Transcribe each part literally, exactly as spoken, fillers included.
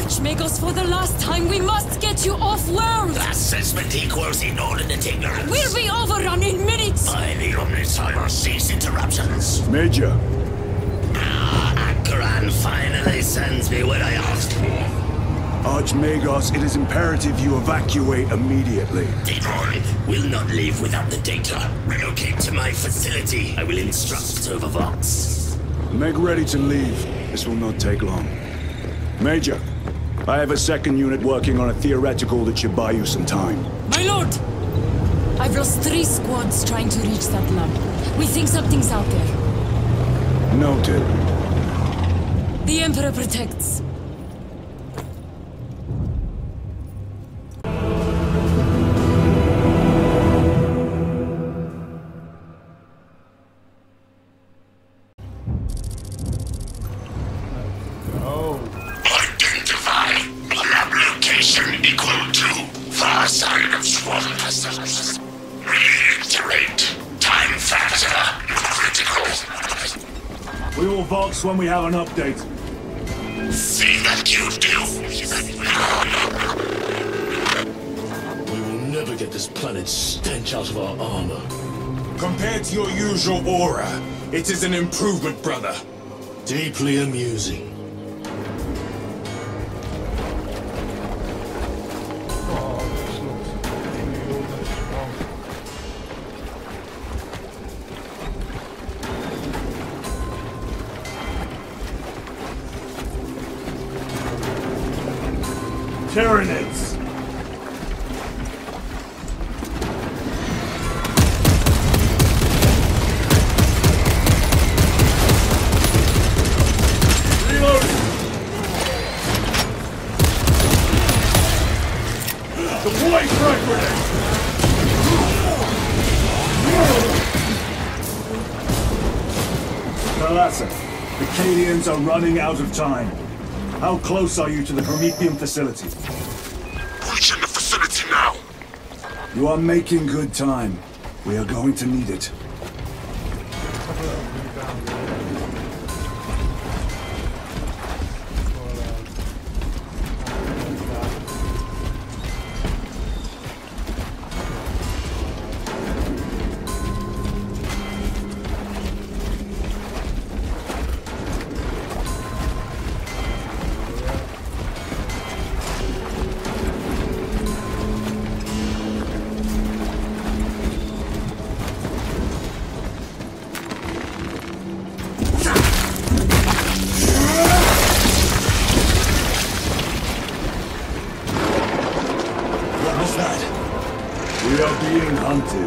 Archmagos, for the last time, we must get you off-world! Assessment equals inordinate ignorance. We'll be overrun in minutes! By the Omniscience, cease interruptions. Major. Ah, Akran finally sends me what I asked for. Archmagos, it is imperative you evacuate immediately. Detroit will not leave without the data. Relocate to my facility. I will instruct Servervox. Make ready to leave. This will not take long. Major, I have a second unit working on a theoretical that should buy you some time. My lord! I've lost three squads trying to reach that lab. We think something's out there. Noted. The Emperor protects. We will Vox when we have an update. See that you do. We will never get this planet's stench out of our armor. Compared to your usual aura, it is an improvement, brother. Deeply amusing. Tyranids! Reloading! Deploy strike grenade! Thalassa, the Cadians are running out of time. How close are you to the Promethean facility? Reaching the facility now. You are making good time. We are going to need it. We are being hunted.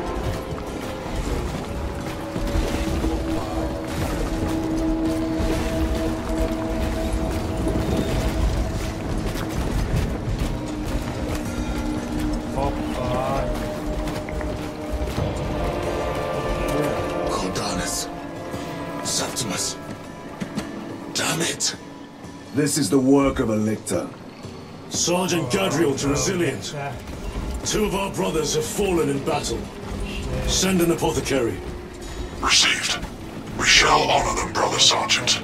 Cordalis. Septimus. Damn it. This is the work of a lictor. Sergeant Gadriel to Resilient. Two of our brothers have fallen in battle. Send an apothecary. Received. We shall honor them, Brother Sergeant.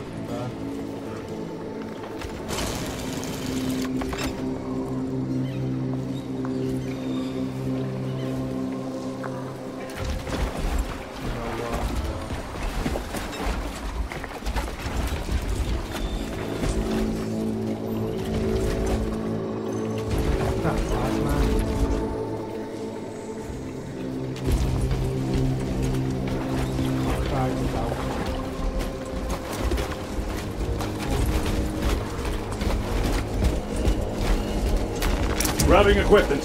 Grabbing equipment.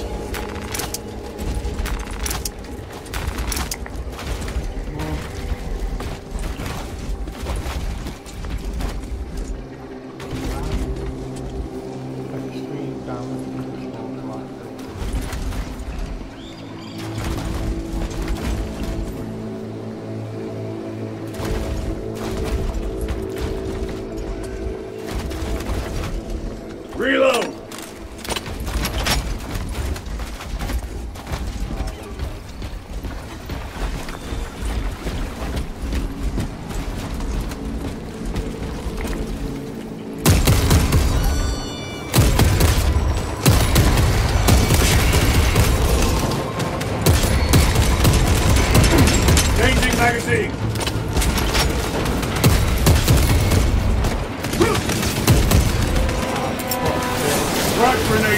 Reload!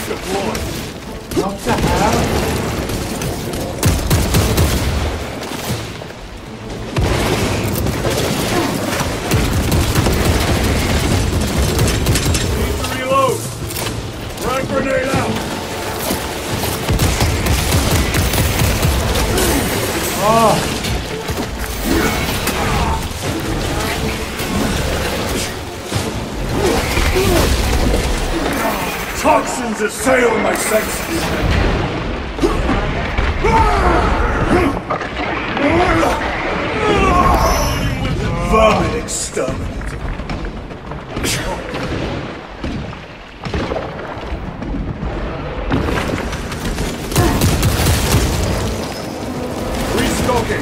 deployed. What the hell? Need to reload. Frag grenade out. Oh. Toxins assail my senses. Vermin exterminated. Restocking.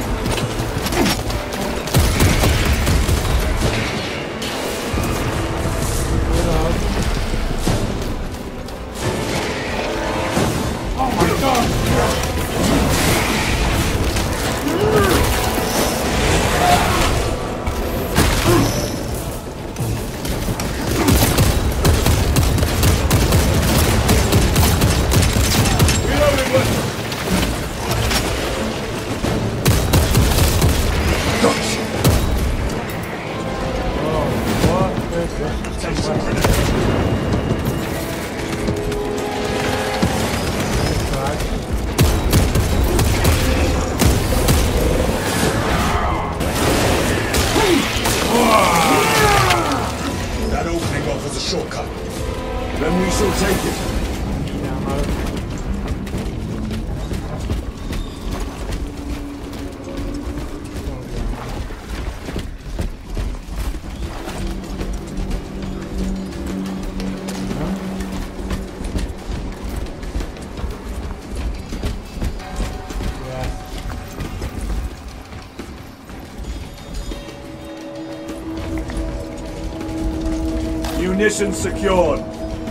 Munitions secured.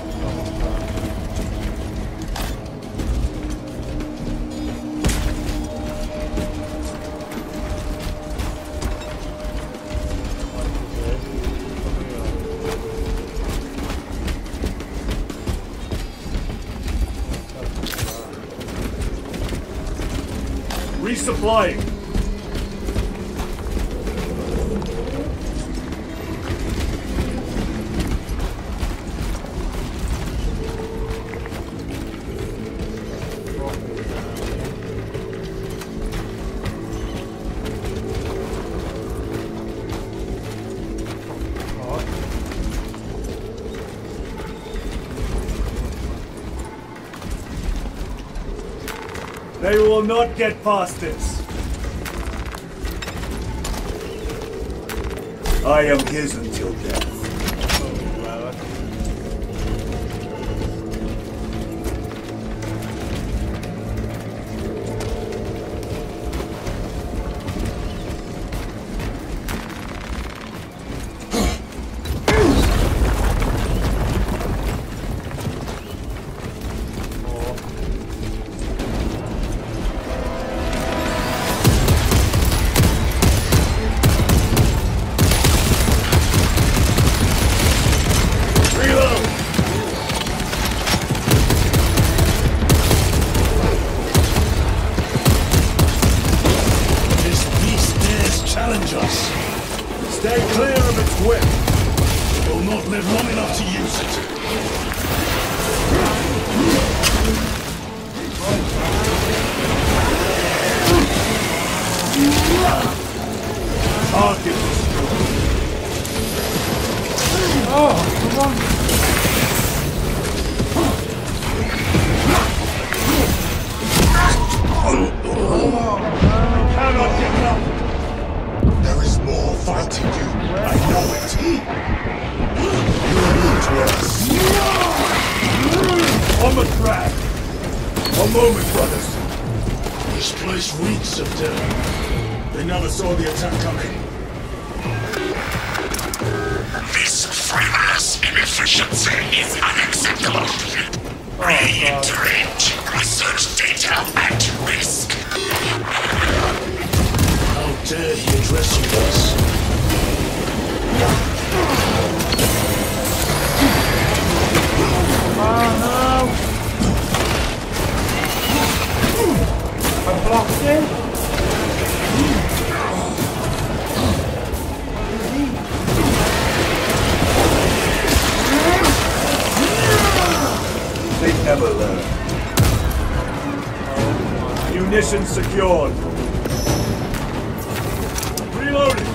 Resupplying. They will not get past this. I am his until death. never learn. Munitions secured. Reloading.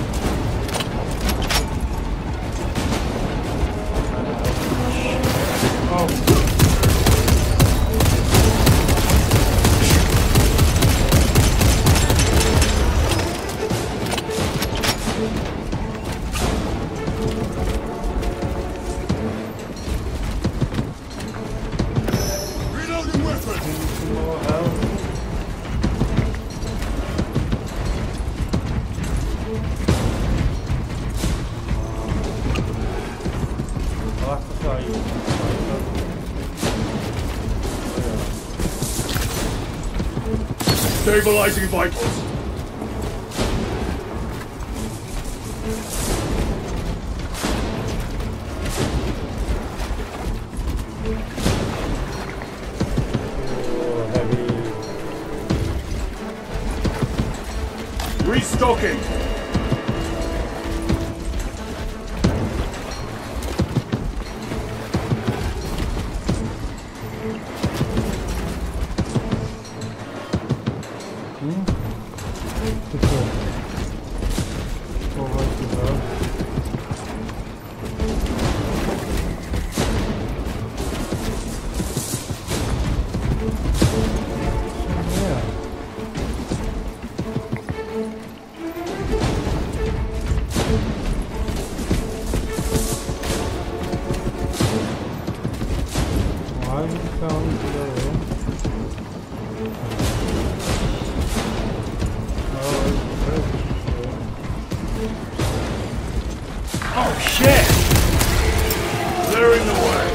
Oh. Reloading weapon. Some more health. I'll have to try you. Stabilizing vitals. Oh, heavy. Restocking. Oh shit! Clearing the way.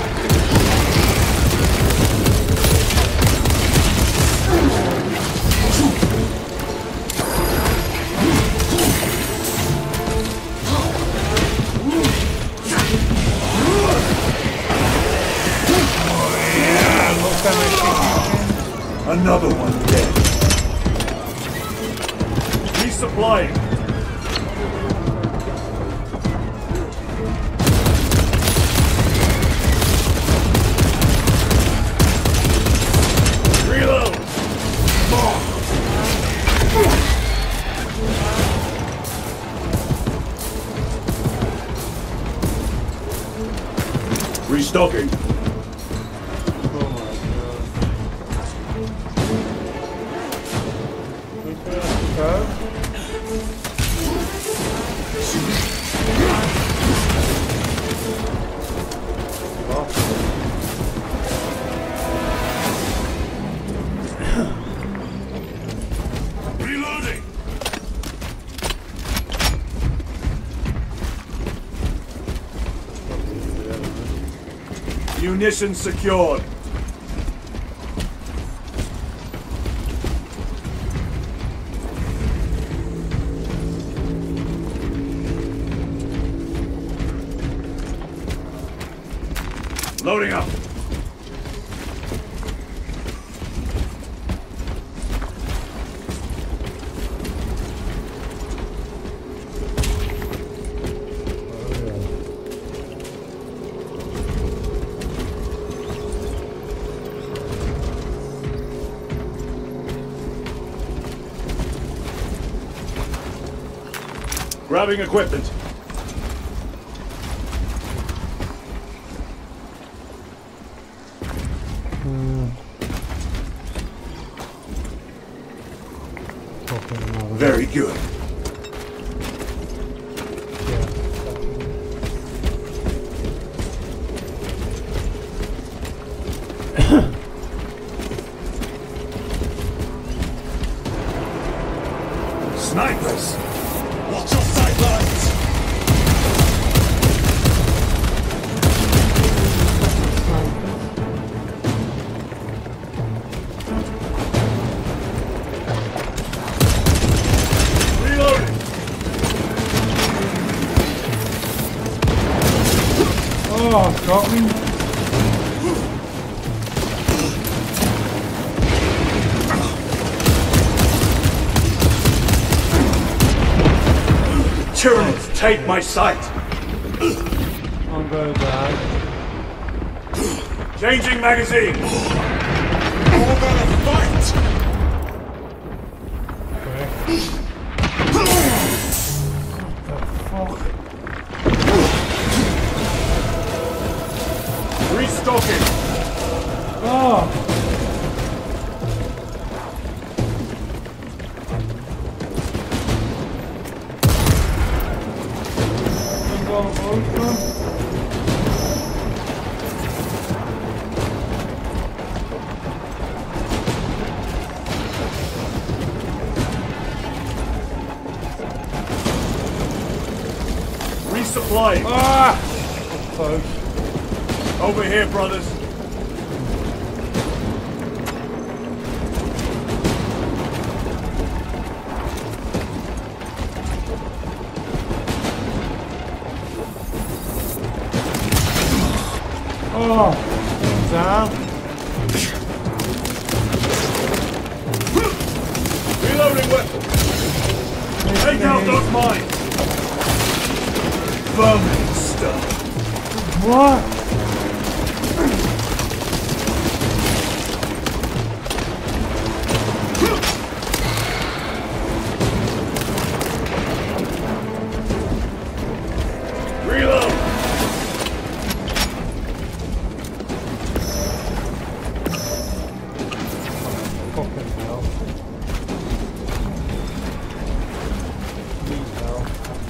Another one dead. Resupplying. Reload. Restocking. Reloading. Munitions secured. Loading up. Grabbing equipment. Very good. Snipers! Watch your sidelines! Oh, got me. Tyranids, take my sight! I'm gonna die. Changing magazine! All gonna fight! Restocking! Oh! Resupplying! Ah! Close. Over here, brothers! Oh! Down. Reloading weapon! Take out those mines! Vermin stuff! What? Reload! Fucking hell. Need help.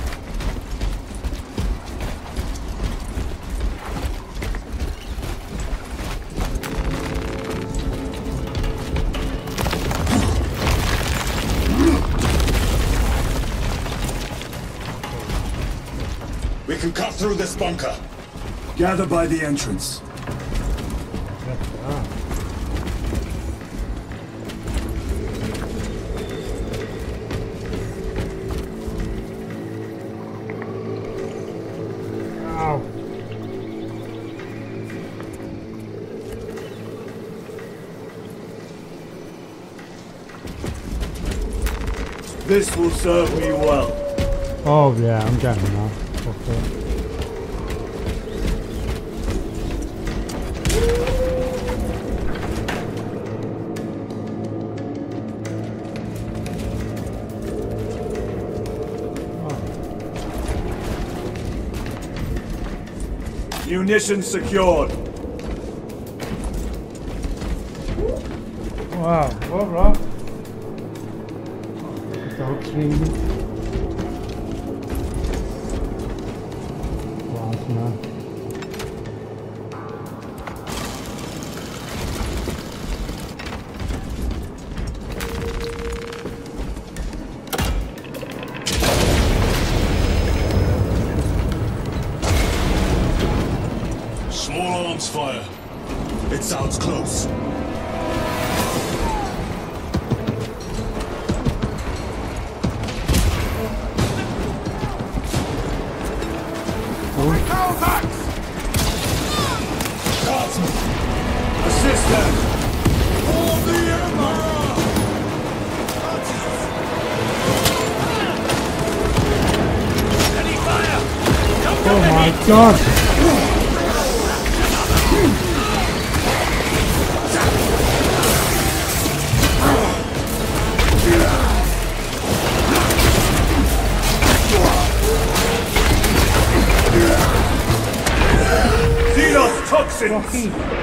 We can cut through this bunker. Gather by the entrance. Ow. This will serve me well. Oh yeah, I'm getting that. Okay. Munitions secured. Wow, what rock? Dog tree. Plasma. Small arms fire. It sounds close. Guardsmen! Assist them! For the Emperor! Oh my god! Xenos toxins! Rocky.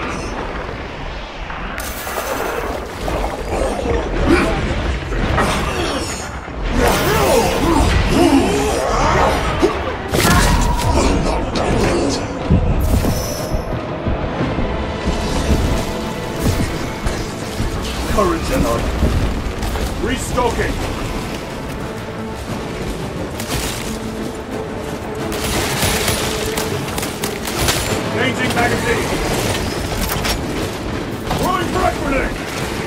Courage and honor. Restocking! Changing magazine! Throwing frag grenade!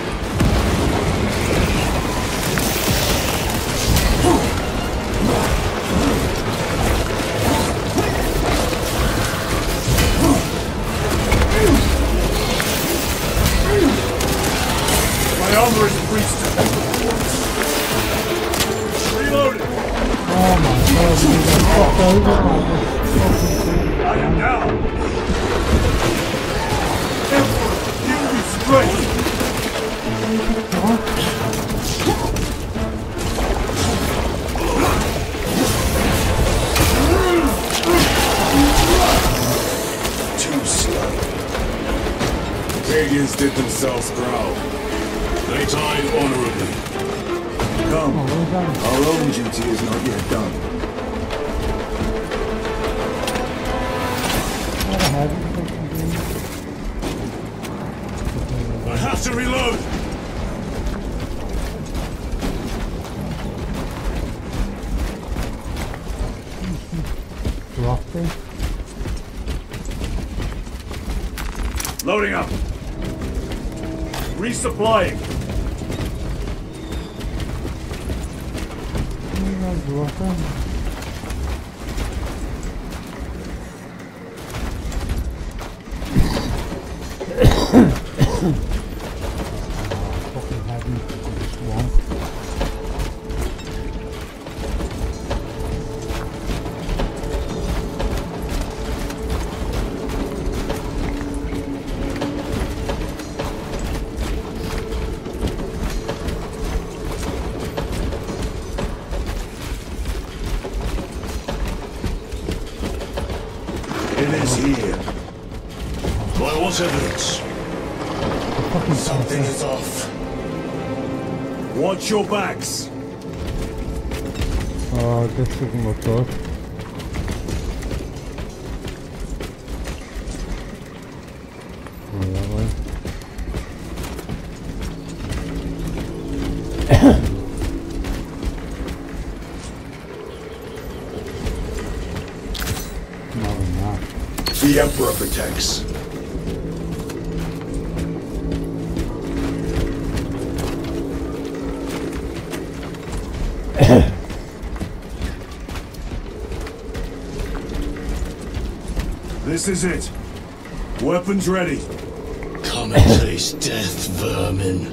My armor is breached. Reloading! Oh my god, we got fucked over. I am down! too slow. Canadians did themselves proud. They died honorably. Come, our own duty is not yet done. I have to reload! Dropping. Loading up. Resupplying. Dropping. Fucking heavy. Swamp. Severance. Something is off. Watch your backs. Oh, this isn't look good. Really? More than that. The Emperor protects. This is it. Weapons ready. Come and taste death, vermin.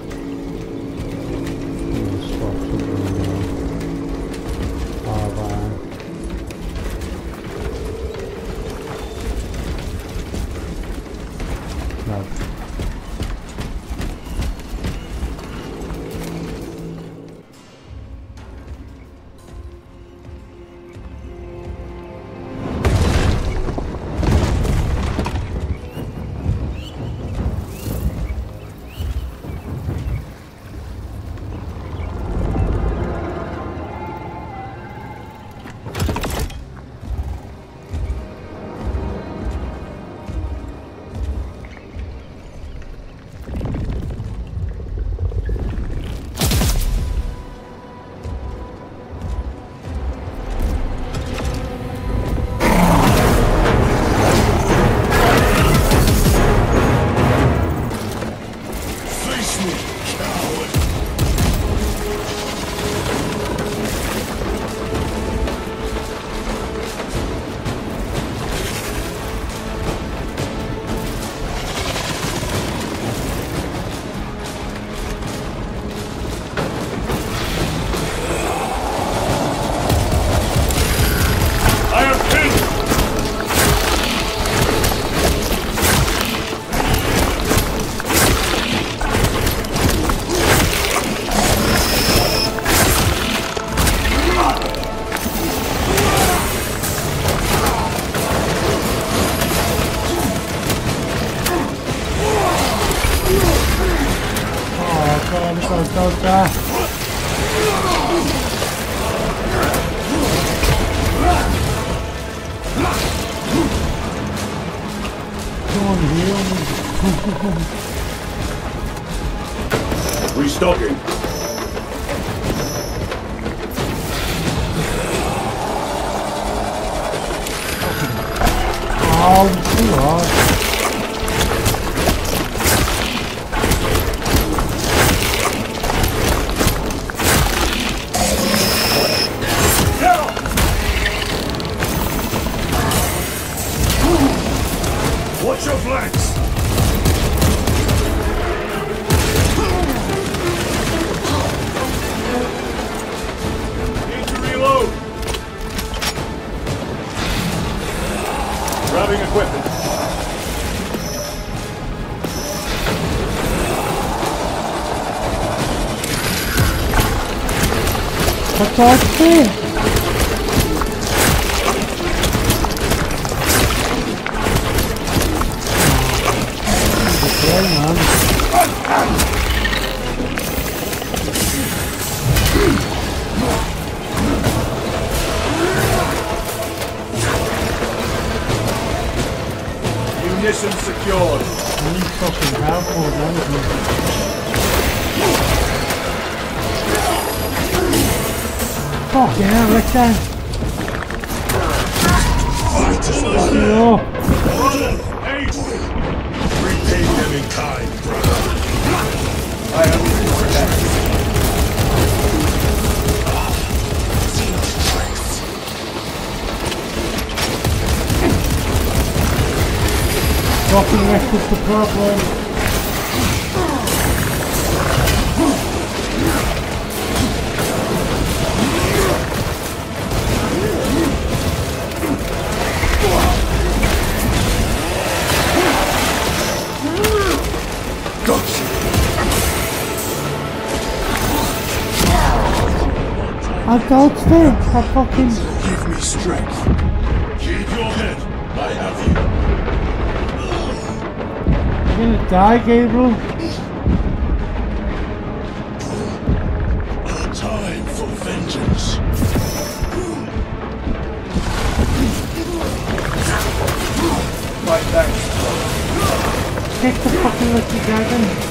Restocking. Oh, too hard. Watch your flanks! Need to reload! Grabbing equipment. What's that thing? Yeah, man. Munition secured. I need fucking help more than anything. Fucking hell, like that. No. Repay them in kind, brother. I am protected. Fucking wrecked is the problem. I dodged it. I fucking. Give me strength. Keep your head. I have you. You're gonna die, Gabriel. A time for vengeance. My thanks. Take the fucking lucky dragon.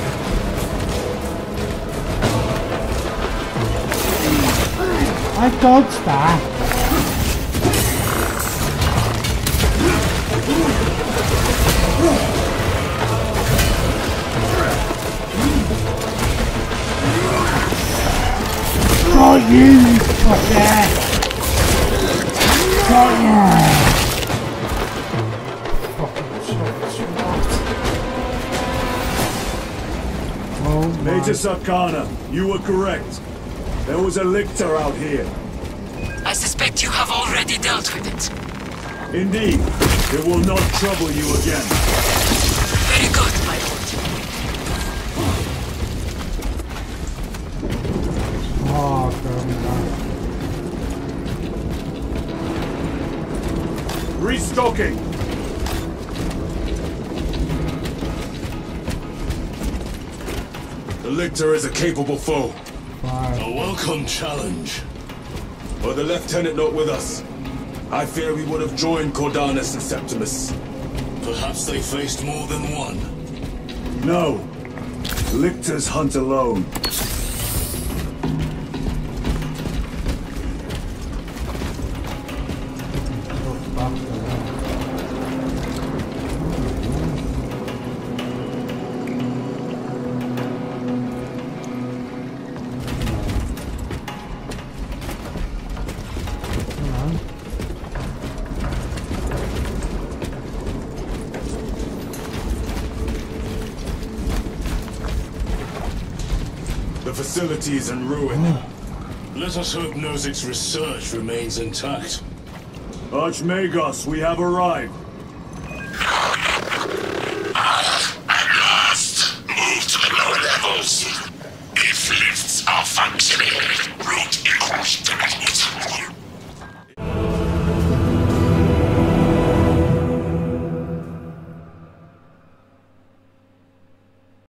I dodged that. Got you, fucker! Got you! Oh my. Major Sarkana, you were correct. There was a lictor out here. I suspect you have already dealt with it. Indeed. It will not trouble you again. Very good, my lord. Oh, God. Restocking. The lictor is a capable foe. Fire. A welcome challenge. Were the lieutenant not with us, I fear we would have joined Cordanus and Septimus. Perhaps they faced more than one. No. Lictors hunt alone. The facility is in ruin. Let us hope Nozick's research remains intact. Archmagos, we have arrived.